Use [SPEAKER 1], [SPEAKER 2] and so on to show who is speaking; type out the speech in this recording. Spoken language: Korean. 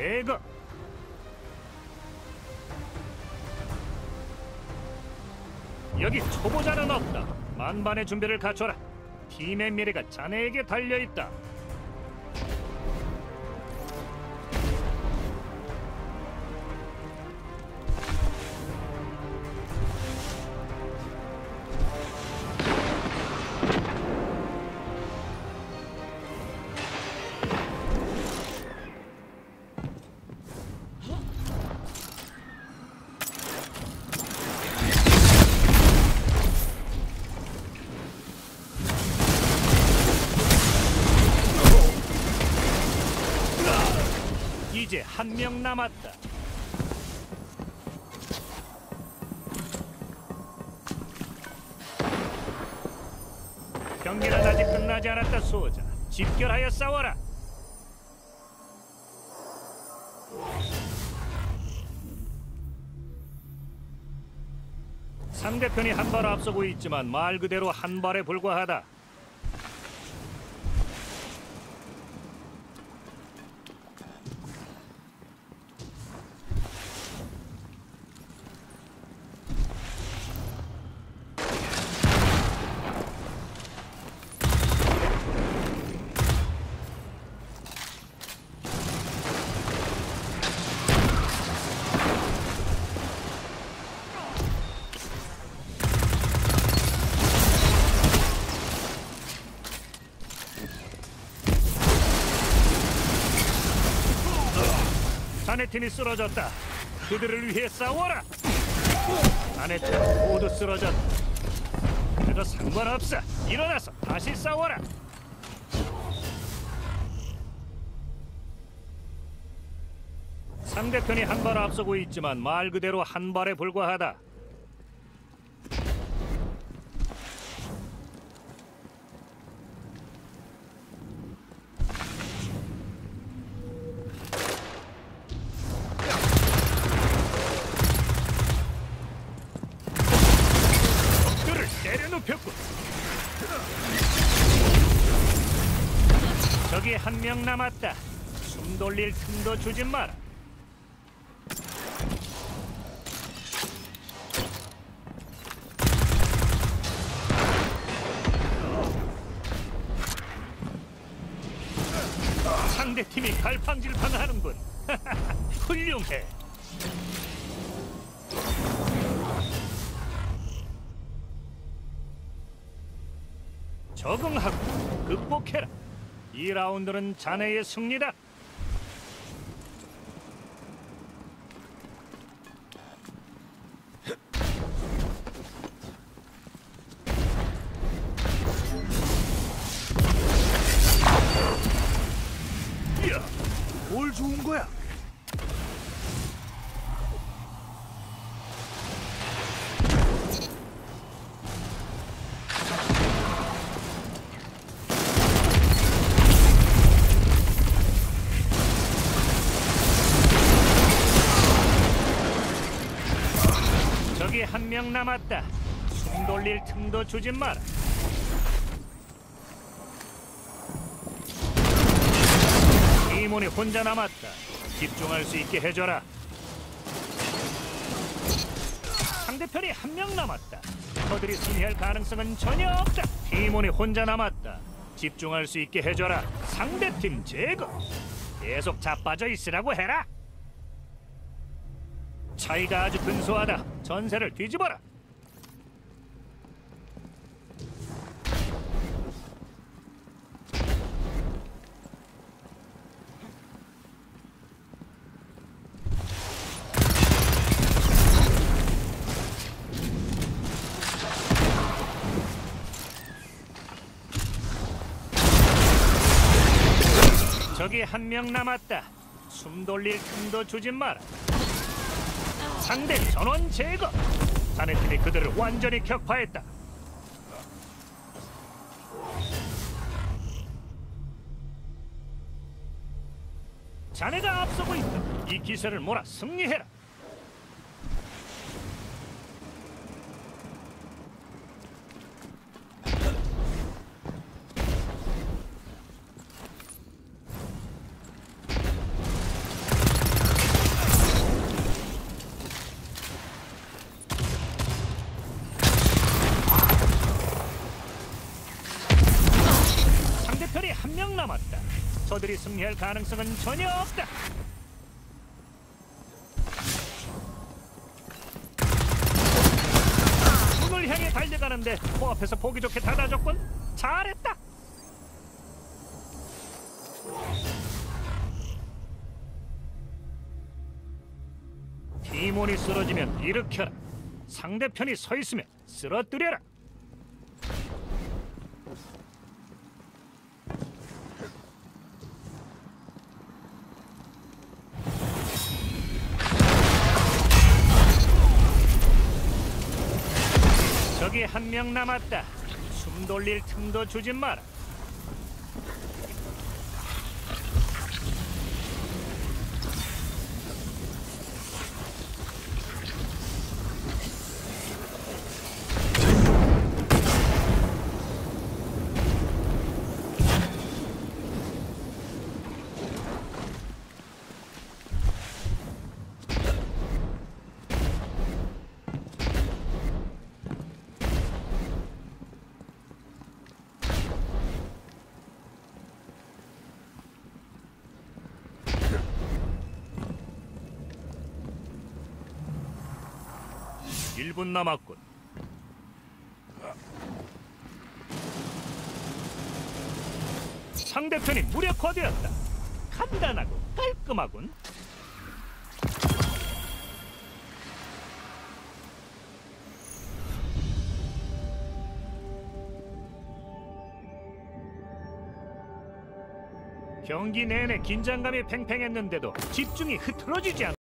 [SPEAKER 1] 제거. 여기 초보자는 없다. 만반의 준비를 갖춰라. 팀의 미래가 자네에게 달려있다. 이제 한 명 남았다. 경기는 아직 끝나지 않았다. 수호자, 집결하여 싸워라. 상대편이 한 발 앞서고 있지만 말 그대로 한 발에 불과하다. 자네 팀이 쓰러졌다. 그들을 위해 싸워라. 자네 팀 모두 쓰러졌다. 그래도 상관없어. 일어나서 다시 싸워라. 상대편이 한 발 앞서고 있지만 말 그대로 한 발에 불과하다. 내려눕혔군. 저기 한 명 남았다. 숨 돌릴 틈도 주지 마라. 상대팀이 갈팡질팡하는군. 훌륭해. 적응하고 극복해라. 이 라운드는 자네의 승리다. 이야, 뭘 좋은 거야? 한 명 남았다. 숨 돌릴 틈도 주지 마라. 이몬이 혼자 남았다. 집중할 수 있게 해줘라. 상대편이 한 명 남았다. 저들이 승리할 가능성은 전혀 없다. 이몬이 혼자 남았다. 집중할 수 있게 해줘라. 상대팀 제거. 계속 자빠져 있으라고 해라. 차이가 아주 근소하다. 전세를 뒤집어라. 저기 한 명 남았다. 숨 돌릴 틈도 주지 마라. 상대 전원 제거. 자네 팀이 그들을 완전히 격파했다. 자네가 앞서고 있다. 이 기세를 몰아 승리해라. 남았다. 저들이 승리할 가능성은 전혀 없다. 문을 향해 달려가는데 코앞에서 보기 좋게 닫아줬군. 잘했다. 팀원이 쓰러지면 일으켜라. 상대편이 서 있으면 쓰러뜨려라. 적이 한 명 남았다. 숨 돌릴 틈도 주지 마라. 일 분 남았군. 상대편이 무력화되었다. 간단하고 깔끔하군. 경기 내내 긴장감이 팽팽했는데도 집중이 흐트러지지 않아.